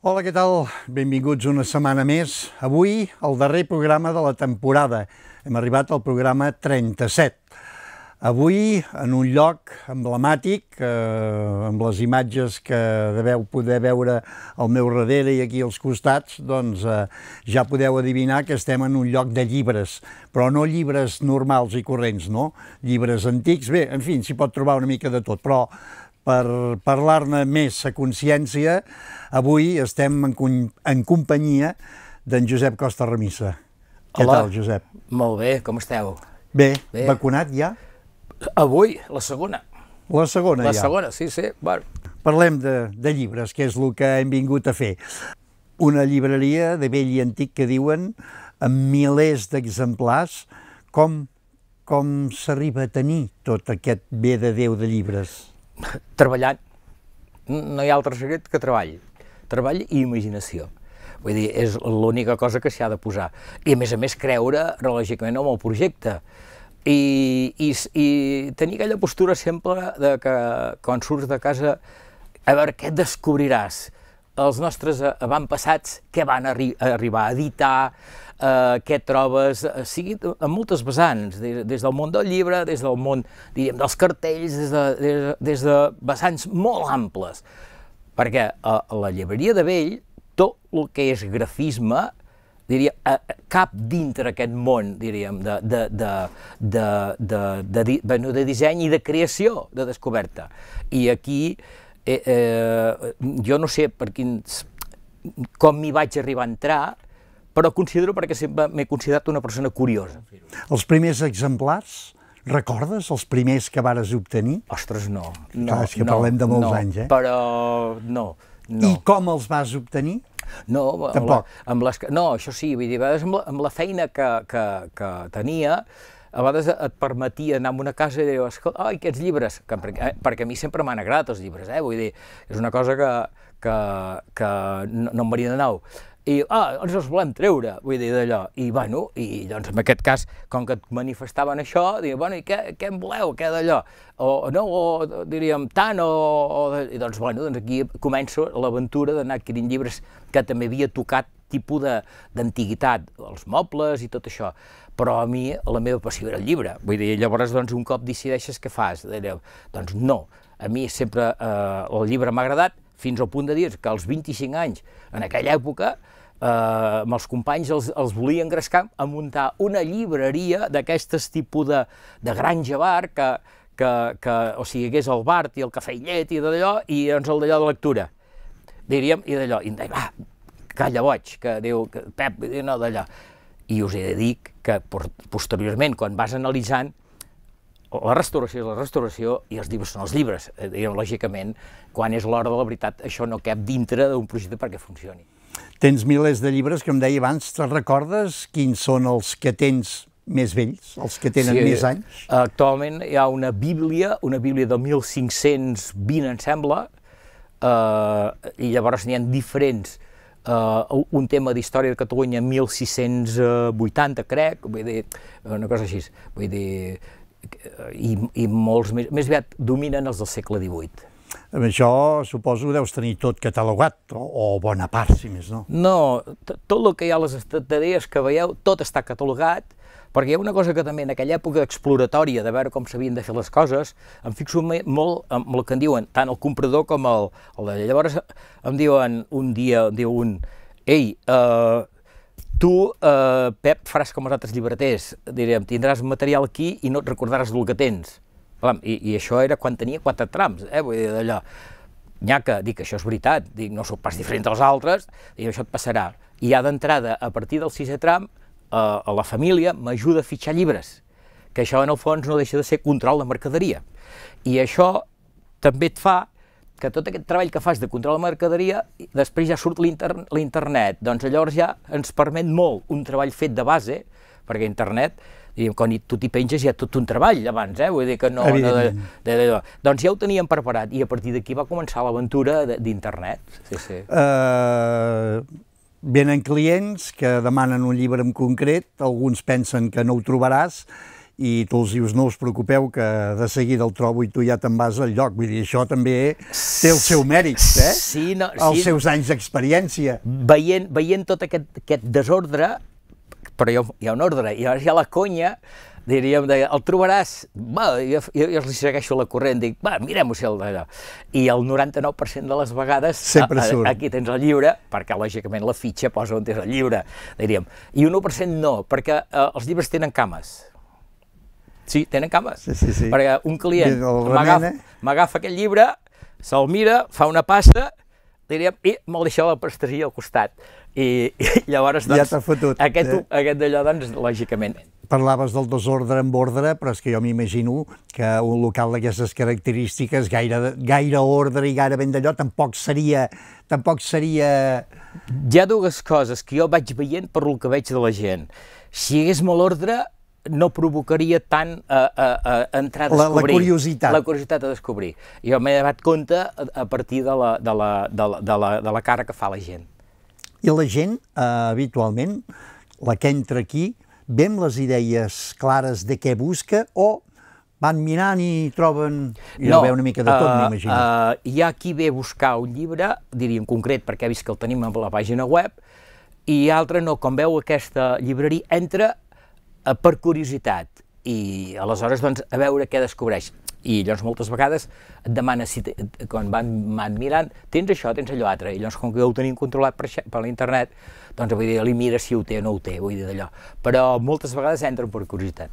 Hola, què tal? Benvinguts una setmana més. Avui, el darrer programa de la temporada. Hem arribat al programa 37. Avui, en un lloc emblemàtic, amb les imatges que deveu poder veure al meu darrere i aquí als costats, doncs ja podeu adivinar que estem en un lloc de llibres, però no llibres normals i corrents, no? Llibres antics, bé, en fi, s'hi pot trobar una mica de tot, però per parlar-ne més a consciència, avui estem en companyia d'en Josep Costa Remissa. Què tal, Josep? Molt bé, com esteu? Bé, vacunat ja? Avui, la segona. La segona, ja? La segona, sí. Bueno. Parlem de llibres, que és el que hem vingut a fer. Una llibreria de vell i antic que diuen amb milers d'exemplars. Com s'arriba a tenir tot aquest bé de Déu de llibres? Treballant. No hi ha altre secret que treball. Treball i imaginació. Vull dir, és l'única cosa que s'hi ha de posar. I a més creure relògicament en el projecte. I tenir aquella postura sempre de que quan surts de casa, a veure què descobriràs. Els nostres avantpassats, què van arribar a editar, què trobes, sigui en moltes vessants, des del món del llibre, des del món, diríem, dels cartells, des de vessants molt amples. Perquè a la llibreria de vell, tot el que és grafisme, diria, cap dintre aquest món, diríem, de disseny i de creació, de descoberta. I aquí, jo no sé com m'hi vaig arribar a entrar, però considero perquè sempre m'he considerat una persona curiosa. Els primers exemplars, recordes els primers que vares obtenir? Ostres, no. És que parlem de molts anys, eh? Però no. I com els vas obtenir? No, tampoc. No, això sí, vull dir, a vegades amb la feina que tenia, a vegades et permetia anar a una casa i dir, escolta, aquests llibres, perquè a mi sempre m'han agradat els llibres, vull dir, és una cosa que no em varia de nou. I, ens els volem treure, vull dir, d'allò. I, bueno, i doncs en aquest cas, com que et manifestaven això, diuen, bueno, i què en voleu, què d'allò? O no, o diríem, tant, i doncs, bueno, doncs aquí començo l'aventura d'anar adquirint llibres que també havia tocat tipus d'antiguitat, els mobles i tot això. Però a mi la meva passió era el llibre. Vull dir, llavors, doncs, un cop decideixes què fas? Doncs no, a mi sempre el llibre m'ha agradat, fins al punt de dir que als 25 anys, en aquella època, amb els companys els volia engrescar a muntar una llibreria d'aquestes tipus de granja bar, o sigui, hagués el bar i el cafè i llet i d'allò, i doncs el d'allò de lectura, diríem, i d'allò, i em deia, calla boig, que diu, Pep, no, d'allò. I us he de dir que posteriorment, quan vas analitzant, la restauració és la restauració i els llibres són els llibres. Lògicament, quan és l'hora de la veritat, això no cap dintre d'un projecte perquè funcioni. Tens milers de llibres, que em deia abans, te'n recordes quins són els que tens més vells, els que tenen més anys? Actualment hi ha una bíblia del 1520, em sembla, i llavors n'hi ha diferents. Un tema d'història de Catalunya 1680, crec, vull dir, una cosa així, vull dir, i molts més aviat dominen els del segle XVIII. Amb això, suposo, deus tenir tot catalogat, o bona part, si més no. No, tot el que hi ha a les estanteries que veieu, tot està catalogat, perquè hi ha una cosa que també en aquella època exploratòria, de veure com s'havien de fer les coses, em fixo molt en el que em diuen, tant el comprador com el de... Llavors em diuen un dia, ei, tu, Pep, faràs com els altres llibreters, diríem, tindràs material aquí i no et recordaràs del que tens. I això era quan tenia 4 trams, vull dir, d'allò. Nyaca, dic, això és veritat, dic, no sóc pas diferent dels altres, i això et passarà. I ja d'entrada, a partir del 6è tram, a la família m'ajuda a fitxar llibres, que això en el fons no deixa de ser control de mercaderia. I això també et fa que tot aquest treball que fas de control de mercaderia, després ja surt l'internet, doncs llavors ja ens permet molt un treball fet de base, perquè internet, quan tu t'hi penges hi ha tot un treball abans, vull dir que no... Doncs ja ho teníem preparat i a partir d'aquí va començar l'aventura d'internet. Venen clients que demanen un llibre en concret, alguns pensen que no ho trobaràs i tu els dius no us preocupeu que de seguida el trobo i tu ja te'n vas al lloc. Vull dir, això també té el seu mèrit, Sí, els seus anys d'experiència. Veient tot aquest desordre, però hi ha un ordre, i llavors hi ha la conya, diríem, el trobaràs, va, jo li segueixo la corrent, dic, va, mirem-ho si el d'allò. I el 99% de les vegades aquí tens el llibre, perquè lògicament la fitxa posa on és el llibre, diríem, i un 1% no, perquè els llibres tenen cames. Sí, tenen cames, perquè un client m'agafa aquest llibre, se'l mira, fa una passa, diríem, i me'l deixa la pasteleria al costat. I llavors, doncs, aquest d'allò, doncs, lògicament. Parlaves del desordre amb ordre, però és que jo m'imagino que un local d'aquestes característiques, gaire ordre i gaire ben d'allò, tampoc seria... Hi ha dues coses que jo vaig veient per lo que veig de la gent. Si hi hagués molt ordre, no provocaria tant entrar a descobrir. La curiositat. La curiositat a descobrir. Jo m'he donat compte a partir de la cara que fa la gent. I la gent, habitualment, la que entra aquí, ve amb les idees clares de què busca o van mirant i troben... I no veu una mica de tot, m'imagino. Hi ha qui ve a buscar un llibre, diria en concret, perquè ha vist que el tenim a la pàgina web, i altre no, com veu aquesta llibreria, entra per curiositat i aleshores doncs a veure què descobreix. I llavors moltes vegades et demana, quan van mirant, tens això, tens allò altre, i llavors com que ho tenim controlat per l'internet, doncs vull dir, li mira si ho té o no ho té, vull dir d'allò. Però moltes vegades entren per curiositat.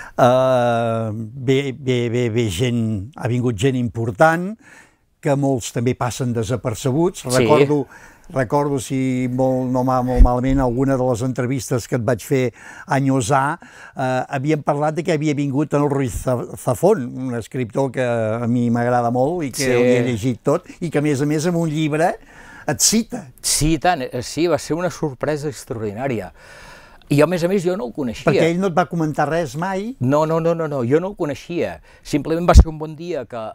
Ve gent, ha vingut gent important, que molts també passen desapercebuts. Recordo, si no molt malament, alguna de les entrevistes que et vaig fer anys havíem parlat de que havia vingut el Ruiz Zafón, un escriptor que a mi m'agrada molt i que ho he llegit tot, i que a més amb un llibre et cita. Sí, tant, sí, va ser una sorpresa extraordinària. I a més, jo no el coneixia. Perquè ell no et va comentar res mai? No, jo no el coneixia. Simplement va ser un bon dia que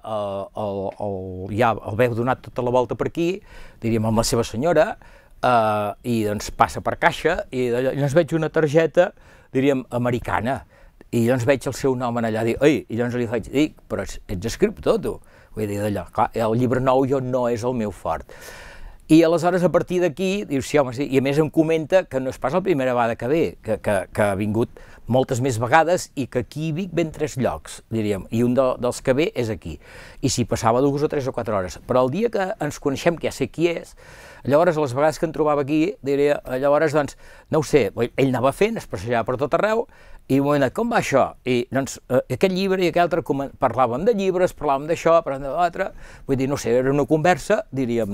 ja el veu donat tota la volta per aquí, diríem, amb la seva senyora, i doncs passa per caixa, i llavors veig una targeta, diríem, americana, i llavors veig el seu nom allà, i llavors li faig dir, però ets escriptor, tu? Vull dir, d'allò, clar, el llibre nou no és el meu fort. I aleshores, a partir d'aquí, dius, sí, home, sí, i a més em comenta que no és pas la primera vegada que ve, que ha vingut moltes més vegades i que aquí a Vic ven 3 llocs, diríem, i un dels que ve és aquí. I si passava 2 o 3 o 4 hores. Però el dia que ens coneixem, que ja sé qui és, llavors, a les vegades que em trobava aquí, diria, llavors, doncs, no ho sé, ell anava fent, es passejava per tot arreu, i m'ho he dit, com va això? I doncs aquest llibre i aquest altre, parlàvem de llibres, parlàvem d'això, parlàvem de l'altre, vull dir, no sé, era una conversa, diríem,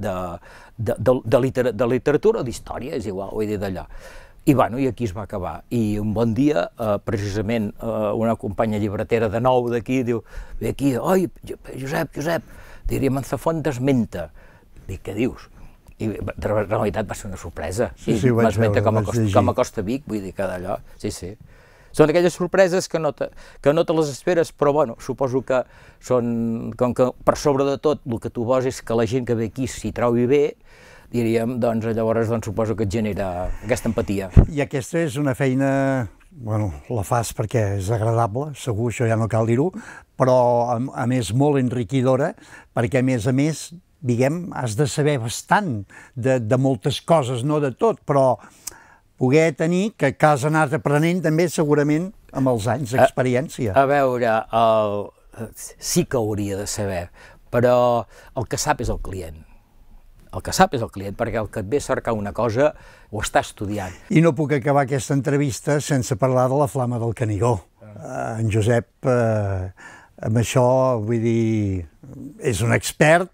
de literatura o d'història, és igual, vull dir, d'allò. I bueno, i aquí es va acabar. I un bon dia, precisament, una companya llibretera de nou d'aquí diu, ve aquí, oi, Josep, diríem, en Zafón t'esmenta. Dic, què dius? I de realitat va ser una sorpresa. Sí, m'esmenta com a Costa Vic, vull dir que d'allò, sí. Són aquelles sorpreses que no te les esperes, però bueno, suposo que són, com que per sobre de tot el que tu vols és que la gent que ve aquí s'hi trobi bé, diríem, doncs llavors suposo que et genera aquesta empatia. I aquesta és una feina, bueno, la fas perquè és agradable, segur, això ja no cal dir-ho, però a més molt enriquidora, perquè a més, diguem, has de saber bastant de moltes coses, no de tot, però poder tenir que has anat aprenent també segurament amb els anys d'experiència. A veure, sí que hauria de saber, però el que sap és el client. El que sap és el client, perquè el que et ve a cercar una cosa ho està estudiant. I no puc acabar aquesta entrevista sense parlar de la Flama del Canigó. En Josep, amb això, vull dir, és un expert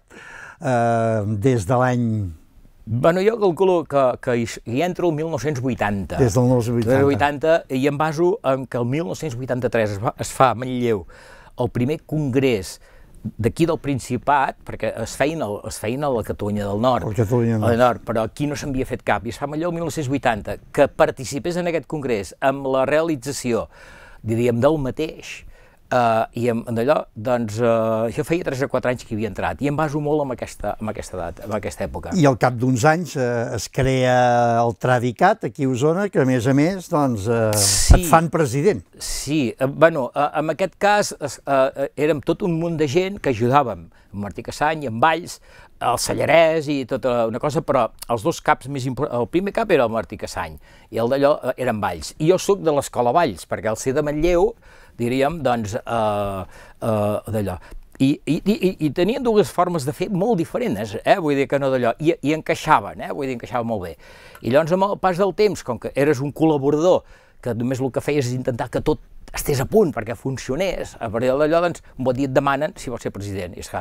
des de l'any... Bueno, jo calculo que hi entra el 1980. Des del 1980. I em baso en que el 1983 es fa a Manlleu el primer congrés d'aquí del Principat, perquè es feien a la Catalunya del Nord, però aquí no s'havia fet cap, i es fa a Manlleu el 1980, que participés en aquest congrés amb la realització, diríem, del mateix, i d'allò, doncs, jo feia 3 o 4 anys que hi havia entrat, i em baso molt en aquesta època. I al cap d'uns anys es crea el Tradicat aquí a Osona, que a més, doncs, et fan president. Sí, bueno, en aquest cas érem tot un munt de gent que ajudàvem, en Martí Cassany, en Valls, el Sallarès i tota una cosa, però els dos caps més importants, el primer cap era el Martí Cassany, i el d'allò eren Valls. I jo soc de l'escola Valls, perquè al ser de Manlleu, diríem, doncs, d'allò. I tenien dues formes de fer molt diferents, vull dir que no d'allò, i encaixaven, vull dir, encaixaven molt bé. I llavors, amb el pas del temps, com que eres un col·laborador, que només el que feies és intentar que tot estés a punt perquè funcionés, a partir d'allò, doncs, un bon dia et demanen si vols ser president. I és que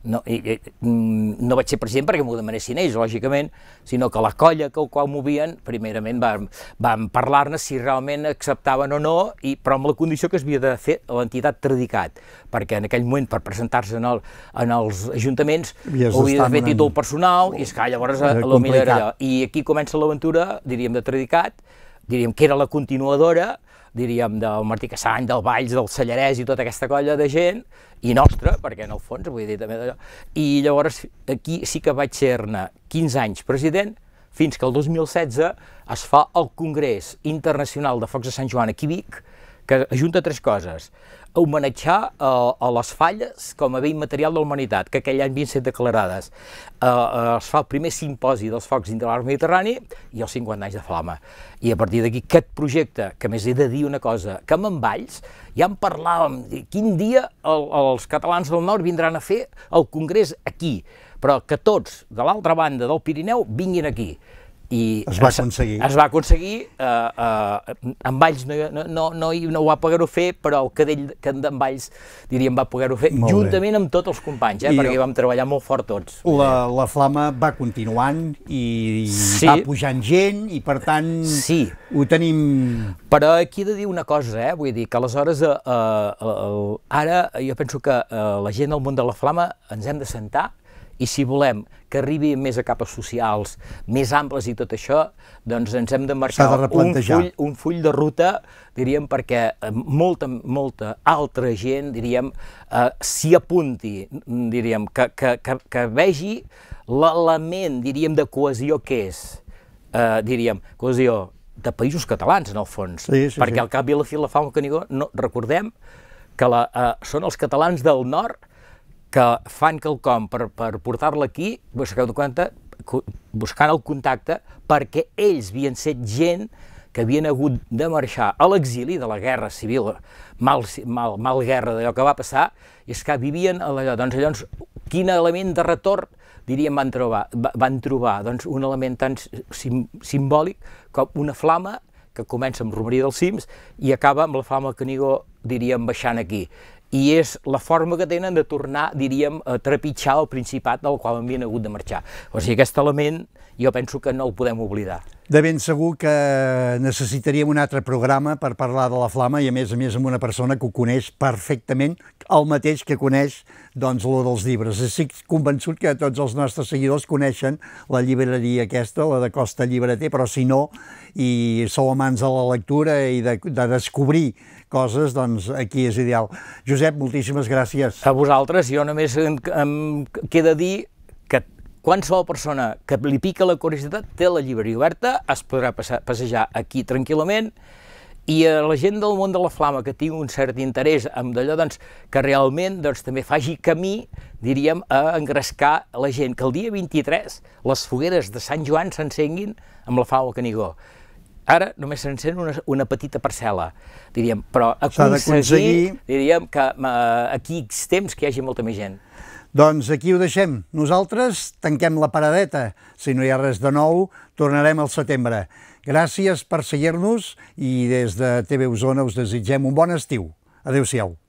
no vaig ser president perquè m'ho demanessin ells, lògicament, sinó que la colla que ho movien, primerament vam parlar-ne si realment acceptaven o no, però amb la condició que es havia de fer l'entitat Tradicat, perquè en aquell moment, per presentar-se en els ajuntaments, ho havia de fer títol personal, i és que llavors potser era allò. I aquí comença l'aventura, diríem, de Tradicat, diríem que era la continuadora, diríem, del Martí Cassany, del Valls, del Sallarès i tota aquesta colla de gent, i nostra, perquè en el fons, vull dir, també d'allò. I llavors aquí sí que vaig ser-ne 15 anys president, fins que el 2016 es fa el Congrés Internacional de Focs de Sant Joan aquí a Vic, que ajunta 3 coses. Homenatjar a les falles com a bé immaterial de la humanitat, que aquell any havien estat declarades. Es fa el primer simposi dels focs dintre l'arc mediterrani i els 50 anys de Flama. I a partir d'aquí aquest projecte, que més he de dir una cosa, que amb en Valls ja en parlàvem, quin dia els catalans del nord vindran a fer el congrés aquí, però que tots de l'altra banda del Pirineu vinguin aquí. I es va aconseguir. Es va aconseguir, en Valls no ho va poder-ho fer, però el cadell d'en Valls, diríem, va poder-ho fer, juntament amb tots els companys, perquè vam treballar molt fort tots. La flama va continuant i va pujant gent, i per tant ho tenim... Però aquí he de dir una cosa, vull dir que aleshores, ara jo penso que la gent del món de la flama ens hem de sentar, i si volem que arribi més a capes socials, més amples i tot això, doncs ens hem de marcar un full de ruta, diríem, perquè molta altra gent, diríem, s'hi apunti, diríem, que vegi l'element, diríem, de cohesió que és, diríem, cohesió de països catalans, en el fons, perquè al cap i a la fi la Flama Canigó, recordem que són els catalans del nord que fan quelcom per portar-la aquí, buscant el contacte, perquè ells havien set gent que havien hagut de marxar a l'exili de la guerra civil, mal guerra d'allò que va passar, i és que vivien allò. Doncs llavors, quin element de retorn, diríem, van trobar? Doncs un element tan simbòlic com una flama que comença amb Romeria dels Cims i acaba amb la Flama Canigó, diríem, baixant aquí. I és la forma que tenen de tornar, diríem, a trepitjar el Principat del qual havien hagut de marxar. O sigui, aquest element jo penso que no el podem oblidar. De ben segur que necessitaríem un altre programa per parlar de la flama i a més amb una persona que ho coneix perfectament, el mateix que coneix doncs lo dels llibres. Estic convençut que tots els nostres seguidors coneixen la llibreria aquesta, la de Costa Llibreter, però si no, i sou amants de la lectura i de descobrir coses, doncs aquí és ideal. Josep, moltíssimes gràcies. A vosaltres, jo només em queda dir que qualsevol persona que li pica la curiositat té la llibreria oberta, es podrà passejar aquí tranquil·lament, i a la gent del món de la flama que tingui un cert interès en d'allò, doncs, que realment també faci camí, diríem, a engrescar la gent, que el dia 23 les fogueres de Sant Joan s'encenguin amb la Flama Canigó. Ara només s'encén una petita parcel·la, diríem, però aconseguir, diríem, que aquí temps que hi hagi molta més gent. Doncs aquí ho deixem. Nosaltres tanquem la paradeta. Si no hi ha res de nou, tornarem al setembre. Gràcies per seguir-nos i des de TV Osona us desitgem un bon estiu. Adéu-siau.